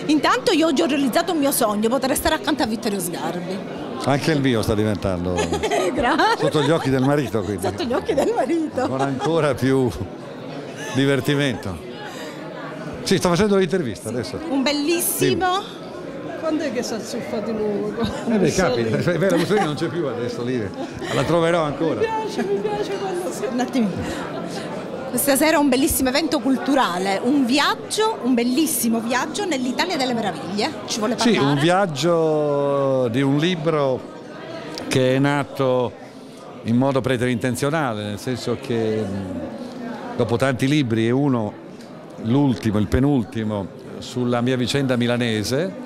Intanto io oggi ho realizzato un mio sogno, poter stare accanto a Vittorio Sgarbi. Anche il mio sta diventando Grazie. sotto gli occhi del marito, quindi. Sotto gli occhi del marito. Con ancora più divertimento. Sì, sto facendo l'intervista adesso. Un bellissimo. Quando è che si azzuffa di nuovo? Beh, capita, è vero, Mussolini non c'è più adesso lì, la troverò ancora. Mi piace quando si... Un attimino. Questa sera è un bellissimo evento culturale, un bellissimo viaggio nell'Italia delle meraviglie. Ci vuole parlare? Sì, un viaggio di un libro che è nato in modo preterintenzionale, nel senso che dopo tanti libri e uno, l'ultimo, il penultimo, sulla mia vicenda milanese,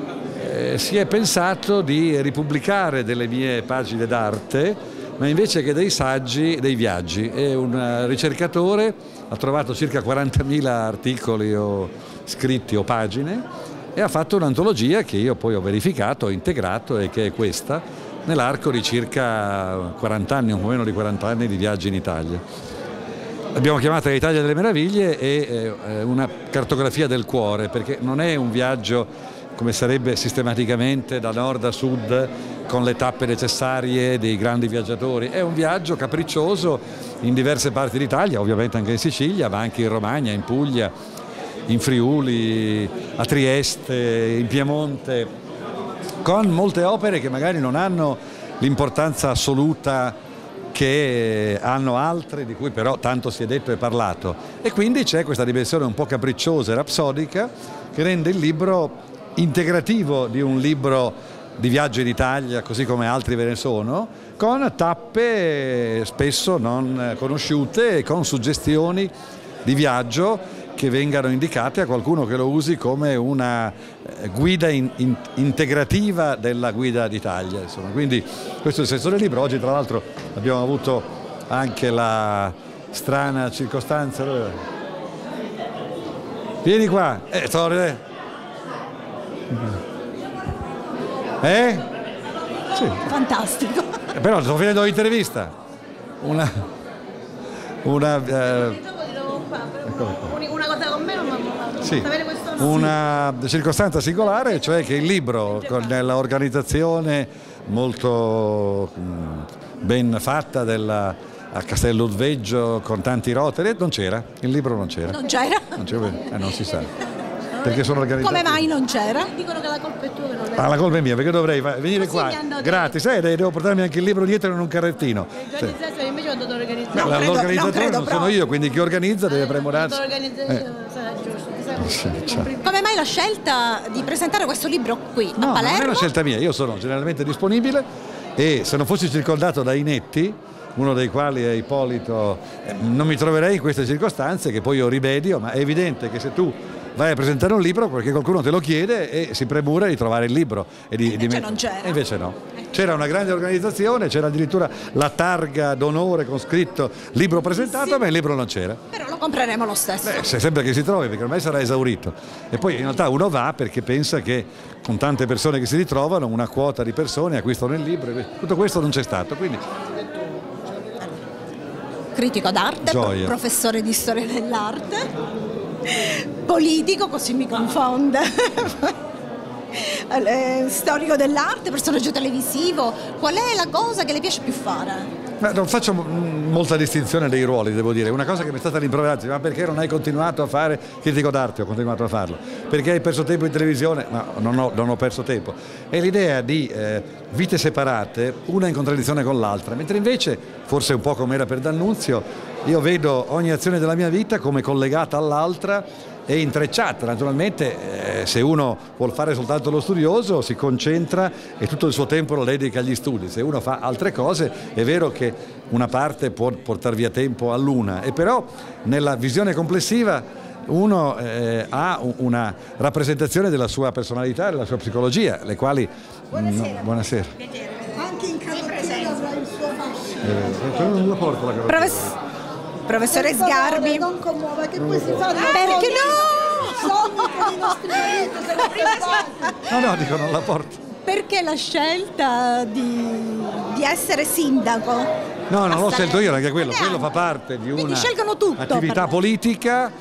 si è pensato di ripubblicare delle mie pagine d'arte, ma invece che dei saggi, dei viaggi. E un ricercatore ha trovato circa 40.000 articoli o scritti o pagine e ha fatto un'antologia che io poi ho verificato, ho integrato e che è questa, nell'arco di circa 40 anni, un po' meno di 40 anni di viaggi in Italia. L'abbiamo chiamata l'Italia delle meraviglie e una cartografia del cuore, perché non è un viaggio come sarebbe sistematicamente da nord a sud con le tappe necessarie dei grandi viaggiatori, è un viaggio capriccioso in diverse parti d'Italia, ovviamente anche in Sicilia, ma anche in Romagna, in Puglia, in Friuli, a Trieste, in Piemonte, con molte opere che magari non hanno l'importanza assoluta che hanno altre, di cui però tanto si è detto e parlato, e quindi c'è questa dimensione un po' capricciosa e rapsodica che rende il libro integrativo di un libro di viaggio in Italia, così come altri ve ne sono, con tappe spesso non conosciute e con suggestioni di viaggio che vengano indicate a qualcuno che lo usi come una guida integrativa della guida d'Italia. Quindi questo è il senso del libro. Oggi tra l'altro abbiamo avuto anche la strana circostanza. Vieni qua, Sì. Fantastico. Però sto finendo l'intervista. Una cosa con me non mi ha sì, una circostanza singolare, cioè che il libro nell'organizzazione molto ben fatta a Castel Ludveggio con tanti rotari non c'era, il libro non c'era. Non c'era? Non si sa. Perché sono organizzati. Come mai non c'era? Dicono che la colpa è tua che non è. La colpa è mia, perché dovrei venire qua gratis, devo portarmi anche il libro dietro in un carrettino. L'organizzazione invece quando lo organizza. L'organizzatore non sono io, quindi chi organizza deve premurarsi. Sarà giusto. Come mai la scelta di presentare questo libro qui a Palermo? Non è una scelta mia, io sono generalmente disponibile e se non fossi circondato da inetti, uno dei quali è Ippolito, non mi troverei in queste circostanze che poi io rimedio, ma è evidente che se tu vai a presentare un libro perché qualcuno te lo chiede e si premura di trovare il libro invece non c'era. E invece no, c'era una grande organizzazione, c'era addirittura la targa d'onore con scritto libro presentato, ma il libro non c'era. Però lo compreremo lo stesso. Se sembra che si trovi, perché ormai sarà esaurito. E poi in realtà uno va perché pensa che con tante persone che si ritrovano una quota di persone acquistano il libro, e tutto questo non c'è stato, quindi critico d'arte, professore di storia dell'arte, politico, così mi confonde, storico dell'arte, personaggio televisivo. Qual è la cosa che le piace più fare? Non faccio molta distinzione dei ruoli, devo dire. Una cosa che mi è stata rimproverata: ma perché non hai continuato a fare critico d'arte? Ho continuato a farlo. Perché hai perso tempo in televisione? Ma non ho perso tempo. È l'idea di vite separate, una in contraddizione con l'altra, mentre invece, forse un po' come era per D'Annunzio, io vedo ogni azione della mia vita come collegata all'altra e intrecciata. Naturalmente se uno vuol fare soltanto lo studioso si concentra e tutto il suo tempo lo dedica agli studi. Se uno fa altre cose è vero che una parte può portare via tempo all'una, e però nella visione complessiva uno ha una rappresentazione della sua personalità e della sua psicologia, le quali... Buonasera. Anche in carrozzina avrà il suo fascino. Non la porto la carrozzina. Professore Sgarbi, non commuova, che poi si fa perché no? sogni con i nostri mariti, siamo privati. No, dico non la porto. Perché la scelta di essere sindaco? No, non l'ho scelto io, anche quello fa parte di Quindi una scelgono tutto attività politica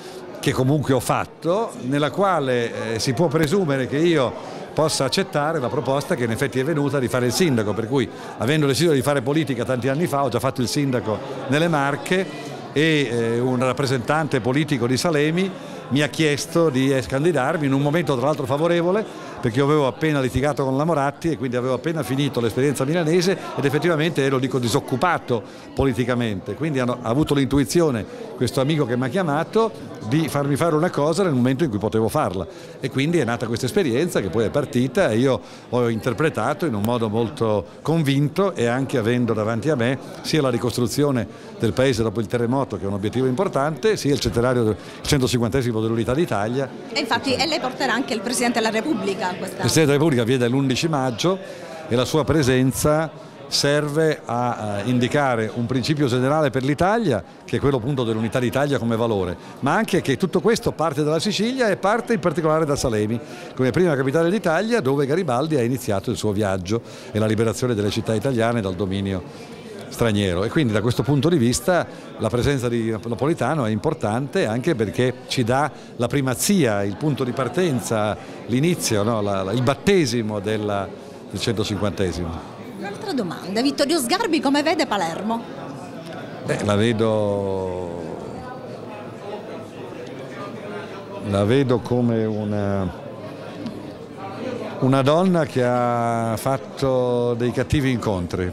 che comunque ho fatto, nella quale si può presumere che io possa accettare la proposta che in effetti è venuta di fare il sindaco, per cui avendo deciso di fare politica tanti anni fa ho già fatto il sindaco nelle Marche e un rappresentante politico di Salemi mi ha chiesto di candidarmi in un momento tra l'altro favorevole, perché io avevo appena litigato con la Moratti e quindi avevo appena finito l'esperienza milanese ed effettivamente ero, dico, disoccupato politicamente, quindi ha avuto l'intuizione questo amico che mi ha chiamato di farmi fare una cosa nel momento in cui potevo farla, e quindi è nata questa esperienza che poi è partita e io ho interpretato in un modo molto convinto, e anche avendo davanti a me sia la ricostruzione del paese dopo il terremoto, che è un obiettivo importante, sia il centenario del 150esimo dell'Unità d'Italia. E infatti e lei porterà anche il Presidente della Repubblica a questa... Il Presidente della Repubblica viene l'11 maggio e la sua presenza serve a indicare un principio generale per l'Italia, che è quello appunto dell'unità d'Italia come valore, ma anche che tutto questo parte dalla Sicilia e parte in particolare da Salemi, come prima capitale d'Italia, dove Garibaldi ha iniziato il suo viaggio e la liberazione delle città italiane dal dominio straniero, e quindi da questo punto di vista la presenza di Napolitano è importante anche perché ci dà la primazia, il punto di partenza, l'inizio, no? Il battesimo del 150esimo. Un'altra domanda, Vittorio Sgarbi come vede Palermo? La vedo come una donna che ha fatto dei cattivi incontri.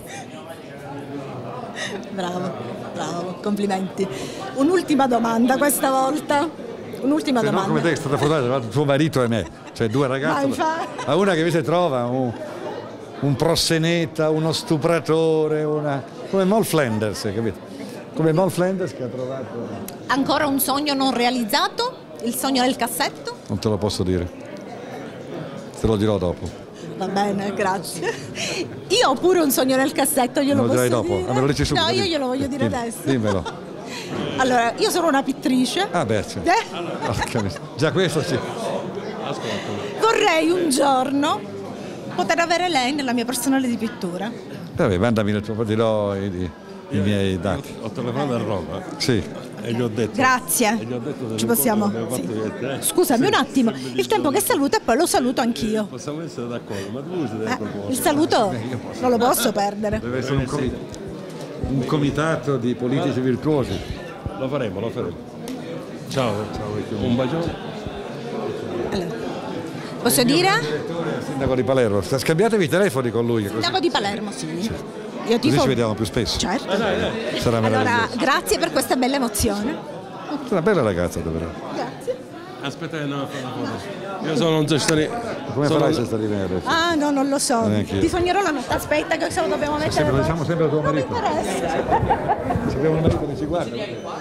Bravo, bravo, complimenti. Un'ultima domanda questa volta. Un'ultima domanda. No, come te è stata fotografata tra tuo marito e me, cioè due ragazze, ma una che invece trova un prosseneta, uno stupratore, come Moll Flanders, capito? Come Moll Flanders che ha trovato... Ancora un sogno non realizzato? Il sogno nel cassetto? Non te lo posso dire, te lo dirò dopo. Va bene, grazie. Io ho pure un sogno nel cassetto, glielo posso dire? Dopo? Me lo dici subito? No, io glielo voglio dire adesso. Dimmelo. Allora, io sono una pittrice. Ah beh, sì. Già questo sì. Vorrei un giorno poter avere lei nella mia personale di pittura. Vabbè, mandami il tuo, dirò i miei dati. Ho telefonato a Roma. Sì. E gli ho detto. Grazie. E gli ho detto ci possiamo. Sì. Scusami un attimo, il tempo che saluta e poi lo saluto anch'io. Possiamo essere d'accordo, ma tu sei d'accordo. Il saluto non lo posso perdere. Deve essere un comitato di politici virtuosi. Lo faremo. Ciao. Un bacione. Allora, posso dire? Sindaco di Palermo, scambiatevi i telefoni con lui. Sindaco di Palermo, sì. Io Così ci vediamo più spesso. Certo. Sarà allora, grazie per questa bella emozione. Una bella ragazza, davvero. Grazie. Aspetta che non fare una foto. Io sono un gestore. Come farai se stare bene adesso? Ah no, non lo so. Ti sognerò la notte. Aspetta che se lo dobbiamo mettere. Diciamo sempre a tuo marito. Non mi interessa. Se abbiamo un marito che ci guarda.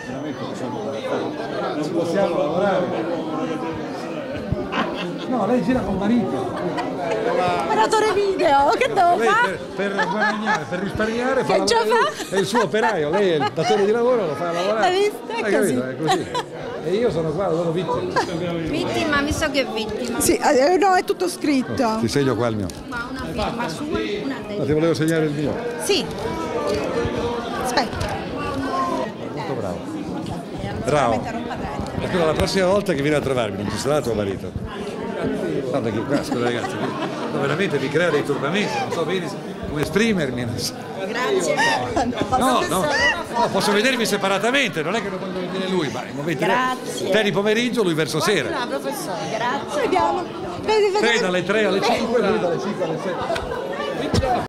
Non possiamo lavorare. No, lei gira col marito. Operatore video, che devo fare? Per guadagnare, per risparmiare, che già fa? È il suo operaio, lei è il datore di lavoro, lo fa lavorare. Hai visto? È così. È così. E io sono qua, sono vittima. Vittima, mi so che è vittima. Sì, no, è tutto scritto. Ti segno qua il mio. Ma una firma sua, una Ma ti volevo segnare il mio. Sì. Aspetta. Molto bravo. Bravo. Allora, la prossima volta che vieni a trovarmi, non ci sarà tuo marito. Guarda che qua, scusa ragazzi, veramente mi crea dei turbamenti, non so bene come esprimermi. Grazie. No, posso vedermi separatamente, non è che non voglio vedere lui, ma in momenti te di pomeriggio, lui verso sera. No, professore, grazie. Vediamo. Te dalle 3 alle 5, lui dalle 5 alle 7.